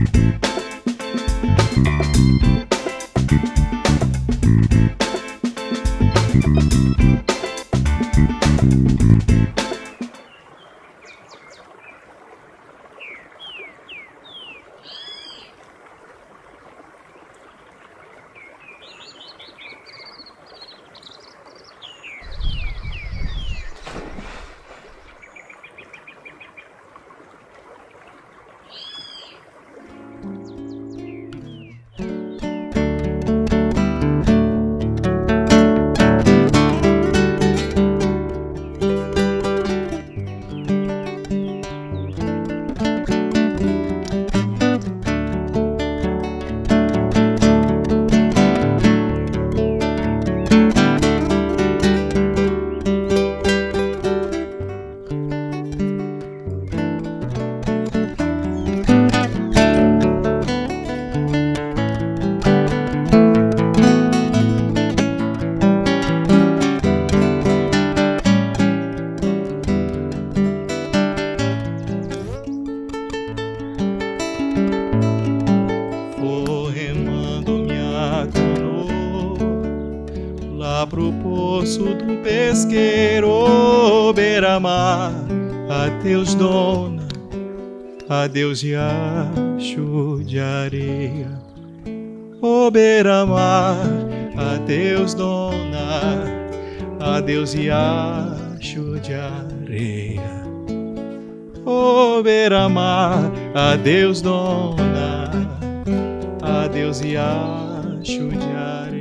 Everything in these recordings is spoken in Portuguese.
Pro poço do pesqueiro, beira-mar. Adeus, dona, adeus, riacho de areia. Ô beira-mar, adeus, dona, adeus, riacho de areia. Ô beira-mar, adeus, dona, adeus, riacho de areia.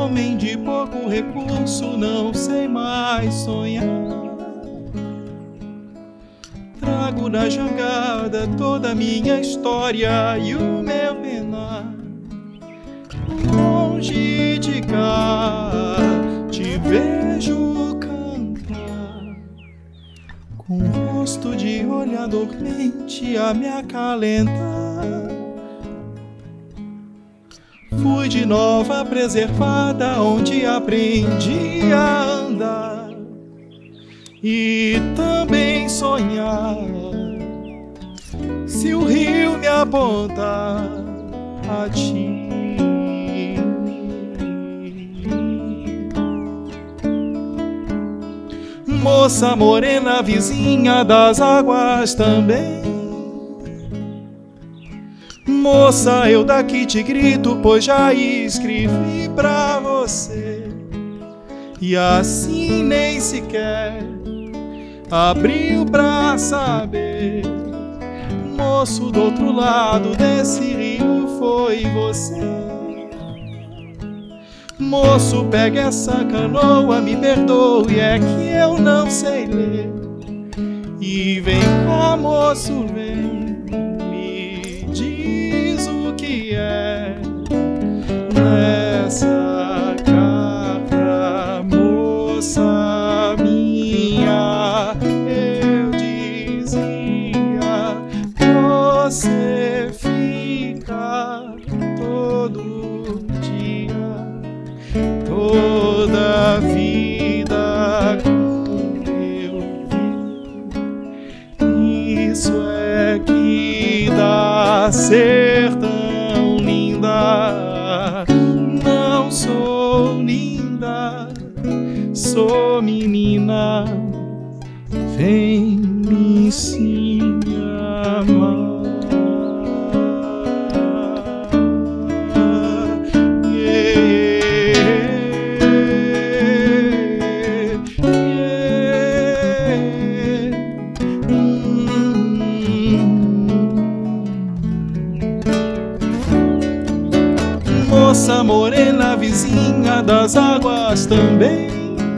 homem de pouco recurso, não sei mais sonhar. Trago na jangada toda a minha história e o meu penar. Longe de cá te vejo cantar, com um rosto de olhar dormente a me acalentar. Fui de nova preservada, onde aprendi a andar e também sonhar. Se o rio me aponta a ti, moça morena, vizinha das águas também. Moça, eu daqui te grito, pois já escrevi pra você, e assim nem sequer abriu pra saber. Moço, do outro lado desse rio foi você. Moço, pega essa canoa, me perdoe, é que eu não sei ler. E vem cá, moço, vem, me diz o que é nessa carta, moça minha. Eu dizia, você fica todo dia, toda a vida com eu vi. Isso é que dá ser tão linda. Não sou linda, sou menina. Vem, me ensine a amar. Moça morena, vizinha das águas também.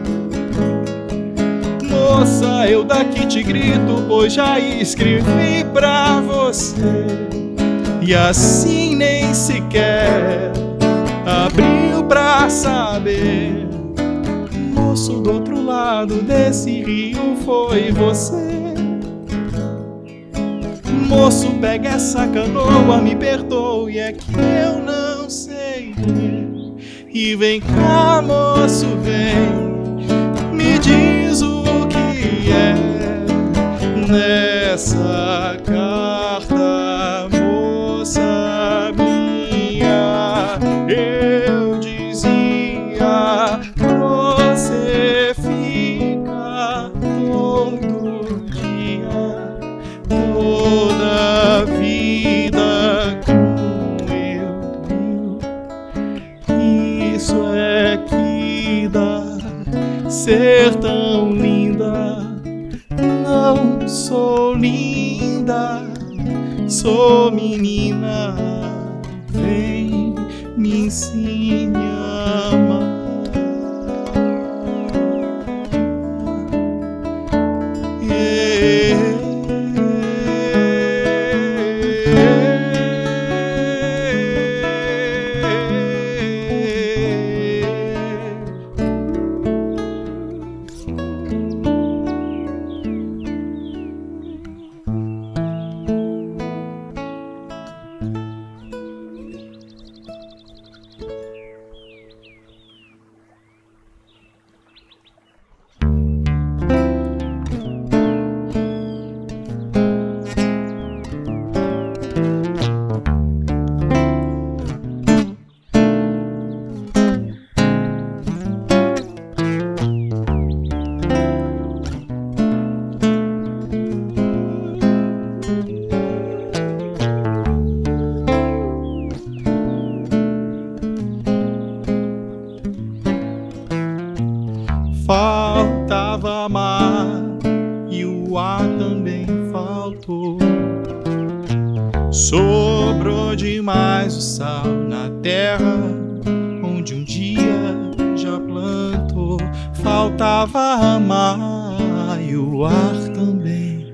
Moça, eu daqui te grito, pois já escrevi pra você, e assim nem sequer abriu pra saber. Moço, do outro lado desse rio foi você. Moço, pega essa canoa, me perdoe, é que eu não sei ler. E vem cá, moço, vem, me diz o que é nessa carta, moça minha. Eu dizia, você fica todo dia, toda a vida com eu. Isso é que dá ser tão linda. Não sou linda, sou menina. Vem, me ensine a amar. Faltava mar e o ar também faltou. Sobrou demais o sal na terra onde um dia faltava amar e o ar também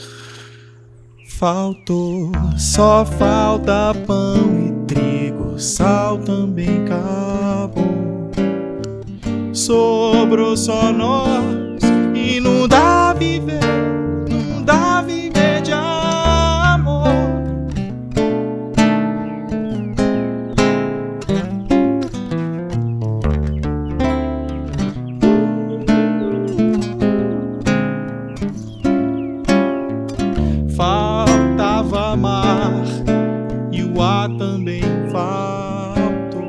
faltou. Só falta pão e trigo, sal também acabou. Sobrou só nós e não dá viver, não dá viver de amor. Faltava amar e o ar também faltou.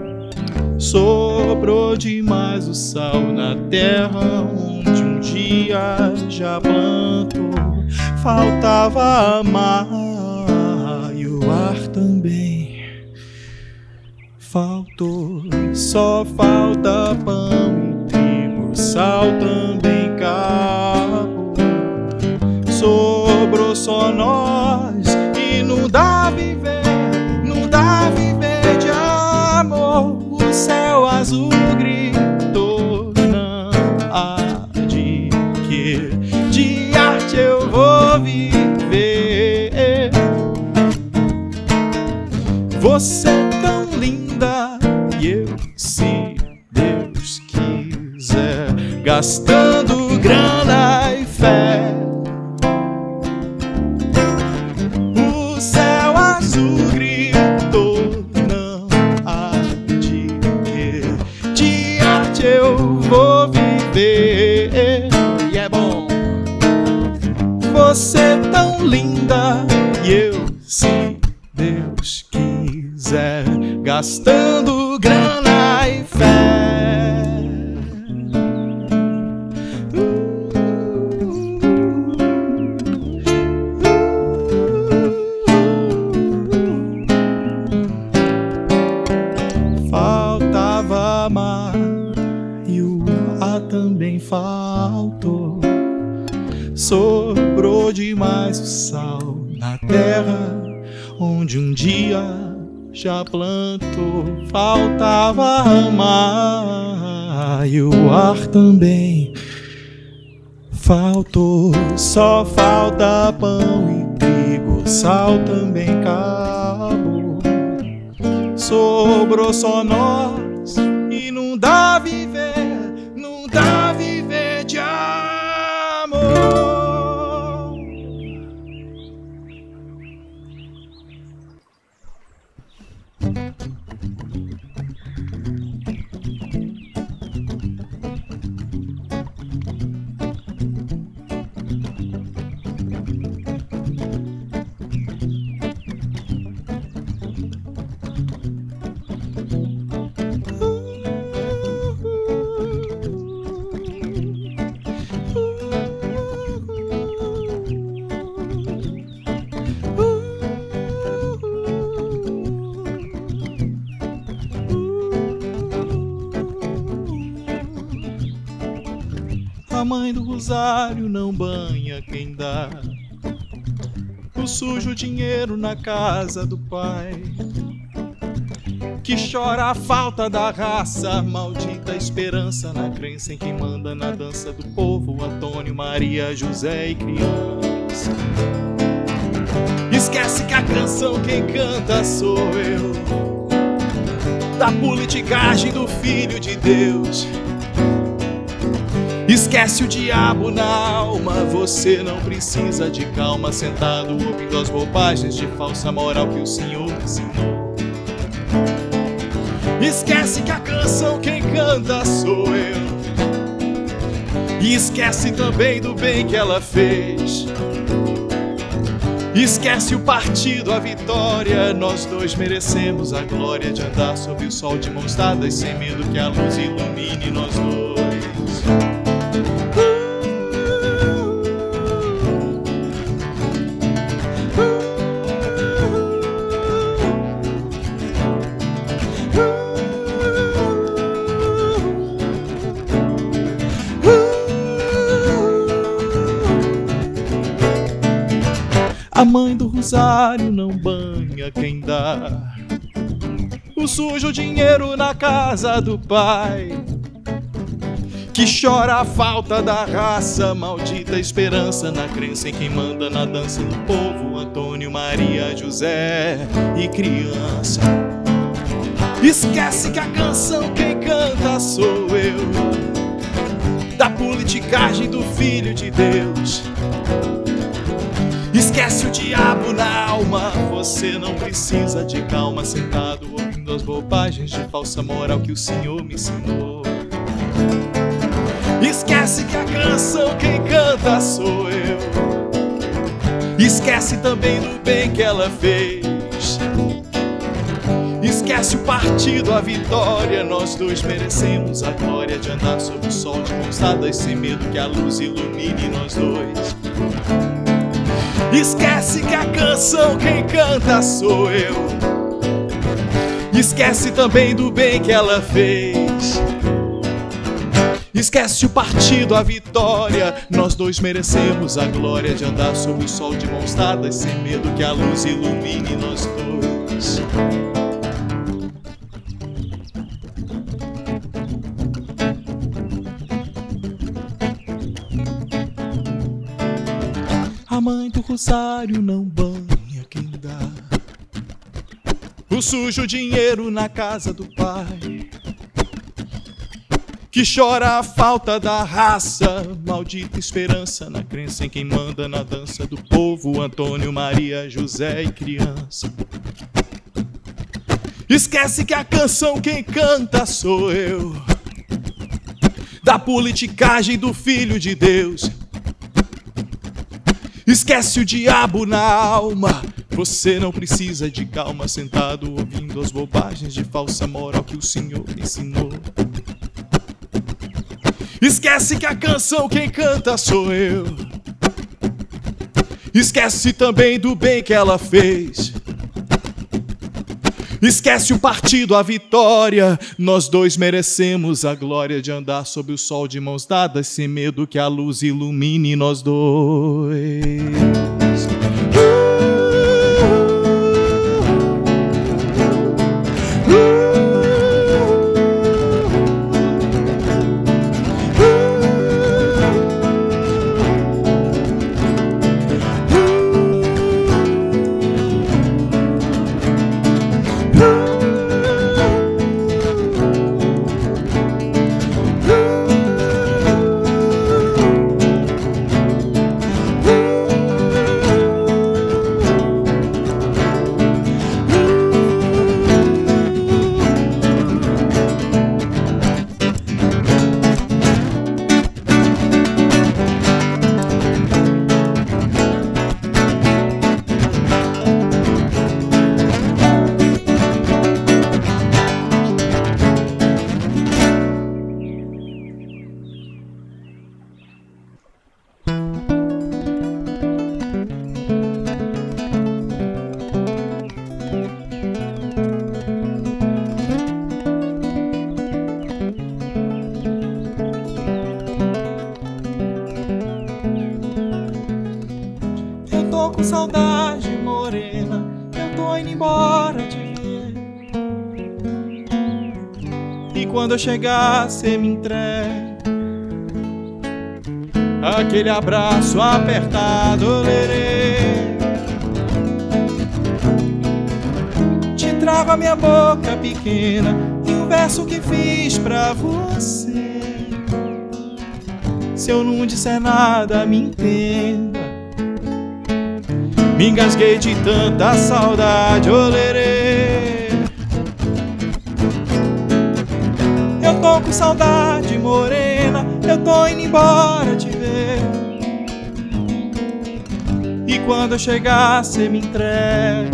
Sobrou demais o sal na terra onde um dia já plantou. Faltava amar e o ar também faltou. Só falta pão e trigo, sal também acabou. Sobrou só nós e não dá viver, não dá viver de amor. O céu azul gritou, não há de que de arte eu vou viver. Você é tão linda e eu, se Deus quiser, gastando grana e fé. O céu azul gritou, não há de que de arte eu vou viver. E é bom. Você é tão linda e eu, se Deus quiser, gastando grana e fé. Faltava amar e o ar também faltou. Sobrou demais o sal na terra onde um dia já plantou. Faltava amar e o ar também faltou. Só falta pão e trigo, sal também acabou. Sobrou só nós e não dá viver, não dá viver de amor. A mãe do rosário não banha quem dá o sujo dinheiro na casa do pai, que chora a falta da raça, maldita esperança na crença em quem manda na dança do povo, Antônio, Maria, José e criança. Esquece que a canção quem canta sou eu, da politicagem do Filho de Deus. Esquece o diabo na alma, você não precisa de calma, sentado ouvindo as bobagens de falsa moral que o Senhor ensinou. Esquece que a canção quem canta sou eu, e esquece também do bem que ela fez. Esquece o partido, a vitória, nós dois merecemos a glória de andar sob o sol de mãos dadas, sem medo que a luz ilumine nós dois. A mãe do rosário não banha quem dá o sujo dinheiro na casa do pai, que chora a falta da raça, maldita esperança na crença em quem manda na dança do povo, Antônio, Maria, José e criança. Esquece que a canção quem canta sou eu, da politicagem do Filho de Deus. Esquece o diabo na alma, você não precisa de calma, sentado ouvindo as bobagens de falsa moral que o Senhor me ensinou. Esquece que a canção quem canta sou eu, esquece também do bem que ela fez. Esquece o partido, a vitória, nós dois merecemos a glória de andar sob o sol de mãos dadas, sem medo que a luz ilumine nós dois. Esquece que a canção quem canta sou eu, esquece também do bem que ela fez. Esquece o partido, a vitória, nós dois merecemos a glória de andar sob o sol de mãos dadas, sem medo que a luz ilumine nós dois. A mãe do rosário não banha quem dá o sujo dinheiro na casa do pai, que chora a falta da raça, maldita esperança na crença em quem manda na dança do povo, Antônio, Maria, José e criança. Esquece que a canção quem canta sou eu, da politicagem do Filho de Deus. Esquece o diabo na alma, você não precisa de calma, sentado ouvindo as bobagens de falsa moral que o Senhor me ensinou. Esquece que a canção quem canta sou eu, esquece também do bem que ela fez. Esquece o partido, a vitória, nós dois merecemos a glória de andar sob o sol de mãos dadas, sem medo que a luz ilumine nós dois. Com saudade morena, eu tô indo embora te ver. E quando eu chegar, cê me entrega aquele abraço apertado, lerê. Te trago a minha boca pequena e um verso que fiz pra você. Se eu não disser nada, me entenda. Me engasguei de tanta saudade, olerê. Eu tô com saudade morena, eu tô indo embora te ver. E quando eu chegar, cê me entrega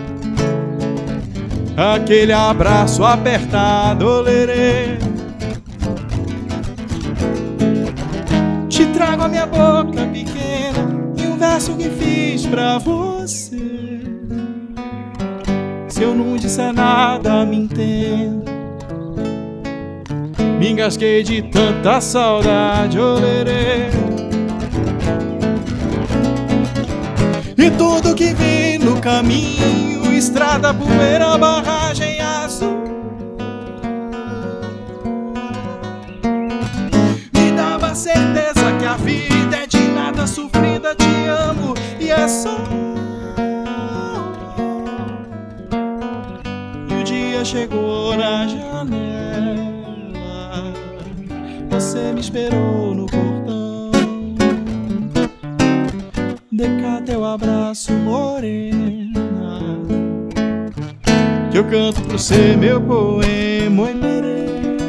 aquele abraço apertado, olerê. Te trago a minha boca pequena e um verso que fiz pra você. Se eu não disser nada, me entenda. Me engasguei de tanta saudade, olerê. E tudo que vi no caminho, estrada, poeira, barragem azul, me a vida é de nada sofrida, te amo e é só. E o dia chegou na janela, você me esperou no portão. Dê cá teu abraço, morena, que eu canto pro você meu poema, oi, lerê.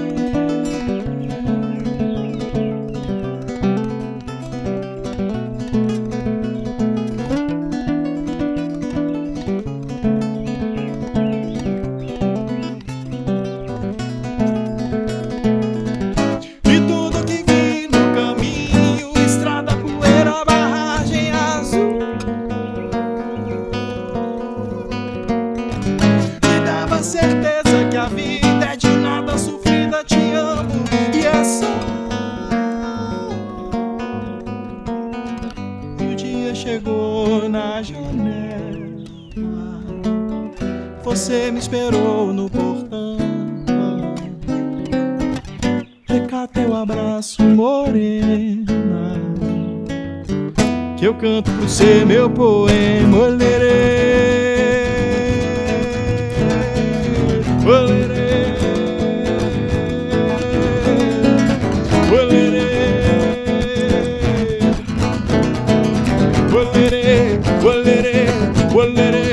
Certeza que a vida é de nada sofrida, te amo e é só. E o dia chegou na janela, você me esperou no portão. Dê cá teu abraço, morena, que eu canto pro você meu poema, olerê. Olerê, olerê, olerê, olerê, olerê.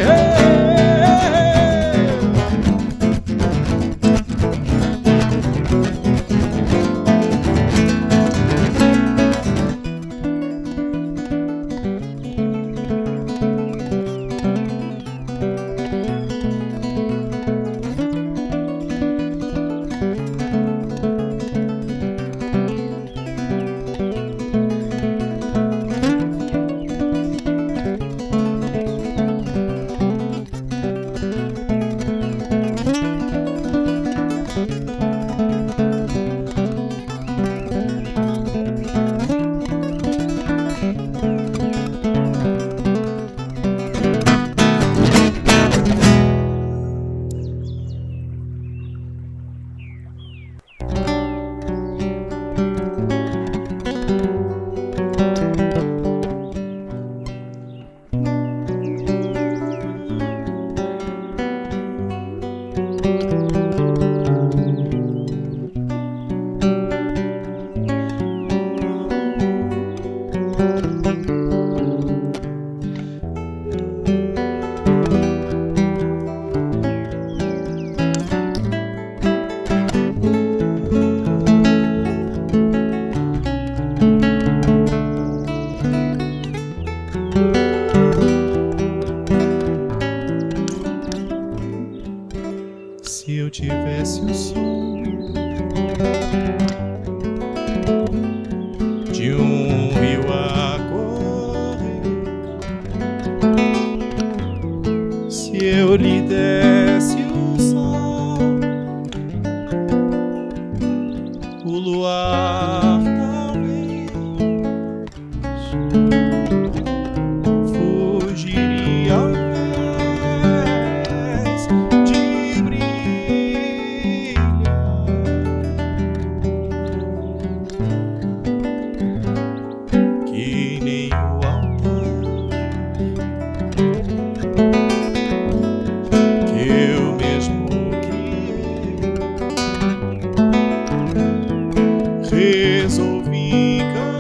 Se eu tivesse o som de um rio a correr, se eu lhe desse o sol, o luar talvez fugiria ao invés de brilhar. Que nem o altar que eu mesmo criei, resolvi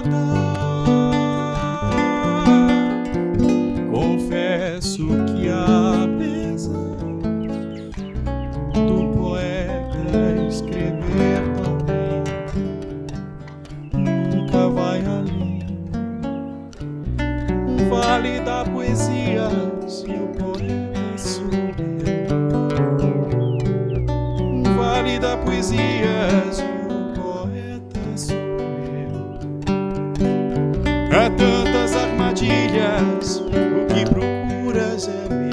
cantar. Confesso que apesar do poeta escrever tão bem, nunca vai além. Um vale da poesia se o poeta sou eu. Um vale da poesia se o poeta sou eu. Há tantas armadilhas, o que procuras é meu.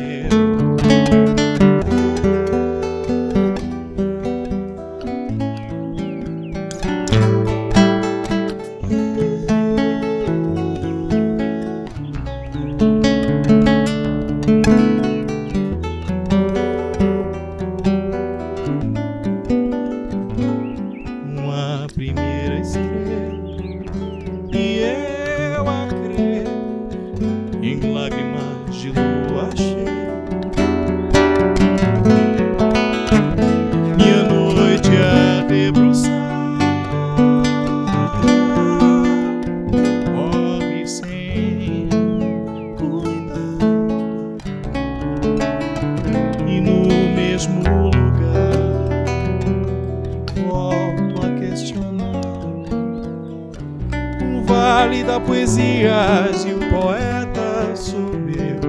Vale da Poesias e o poeta sou eu.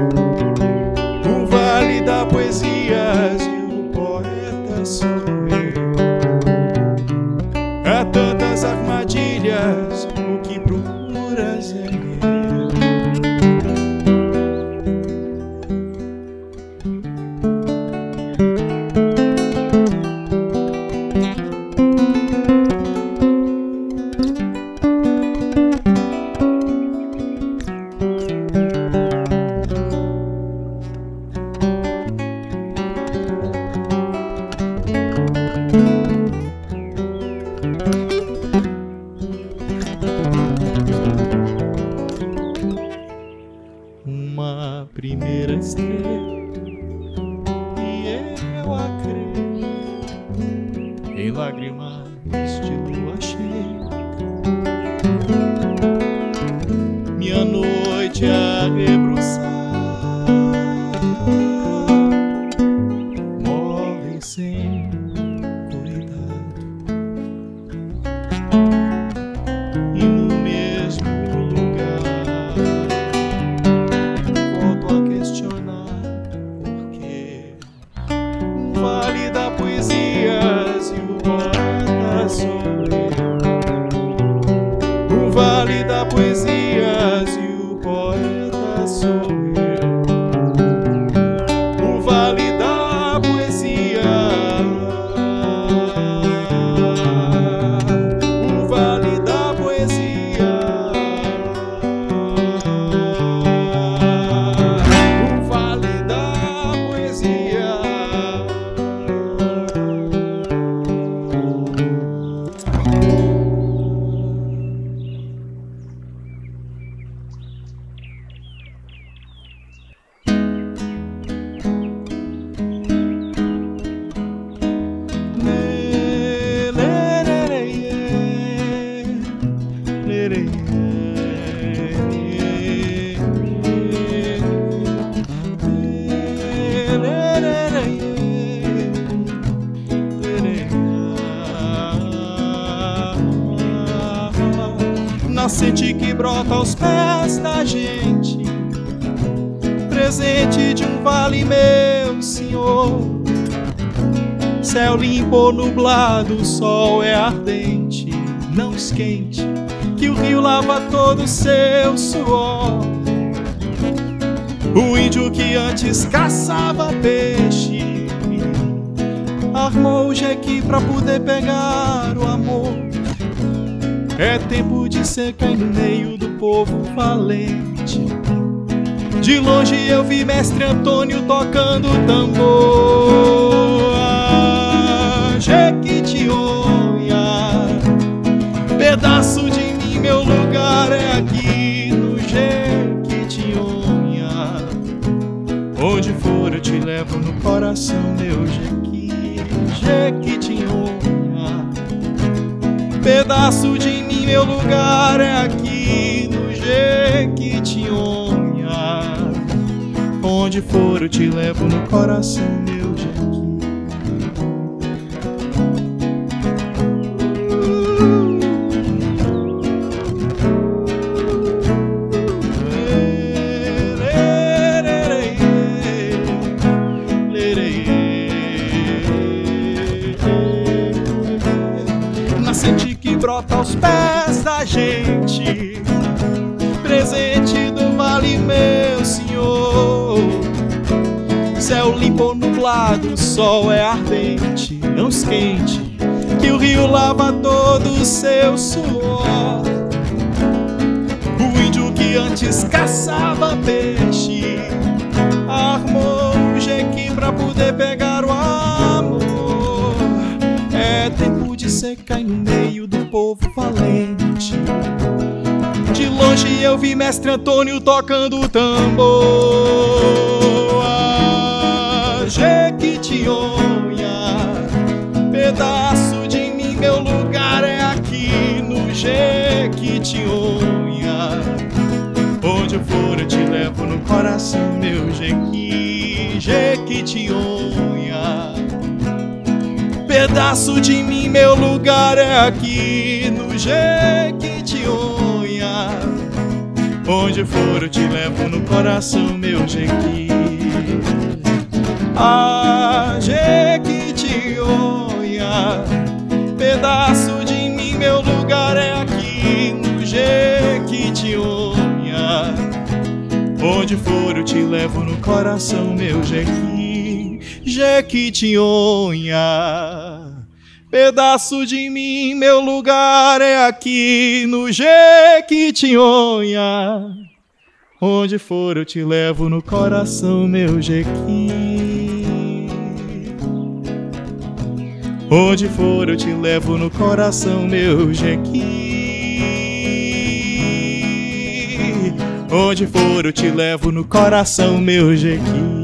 O Vale da Poesias e o poeta sou eu. Há tantas armadilhas, o que procuras é eu. Uma primeira estrela e eu a crer em lágrimas de lua cheia. Minha noite a debruçar morre sem cuidado, e no mesmo lugar volto a questionar porquê. O Vale da Poesias e o poeta sou eu. O Vale da Poesias e o poeta sou eu. O Vale da Poesia, o Vale da Poesia, o Vale da Poesia. Nascente que brota aos pés da gente, presente de um vale, meu senhor. Céu limpo ou nublado, o sol é ardente. Não esquente, que o rio lava todo o seu suor. O índio que antes caçava peixe armou o jequi pra poder pegar o amor. É tempo de secar no meio do povo valente. De longe eu vi mestre Antônio tocando tambor. Ah, Jequitinhonha, pedaço de mim, meu lugar é aqui no Jequitinhonha. Onde for eu te levo no coração, meu Jequi, Jequitinhonha. Pedaço de mim, meu lugar é aqui no Jequitinhonha. Onde for eu te levo no coração, meu Jequi. Nascente que brota aos pés da gente, presente do vale, meu senhor. Céu limpo ou nublado, o sol é ardente. Não esquente, que o rio lava todo o seu suor. O índio que antes caçava peixe armou o jequi pra poder pegar o amor. É tempo de secar no meio do povo valente. De longe eu vi mestre Antônio tocando tambor. Ah, Jequitinhonha, pedaço de mim, meu lugar é aqui no Jequitinhonha. Onde eu for eu te levo no coração, meu Jequi, Jequitinhonha. Pedaço de mim, meu lugar é aqui no Jequitinhonha. Onde for eu te levo no coração, meu Jequi. Ah, Jequitinhonha, pedaço de mim, meu lugar é aqui no Jequitinhonha. Onde for eu te levo no coração, meu Jequi. Jequitinhonha, pedaço de mim, meu lugar é aqui no Jequitinhonha. Onde for eu te levo no coração, meu Jequi. Onde for eu te levo no coração, meu Jequi. Onde for eu te levo no coração, meu Jequi.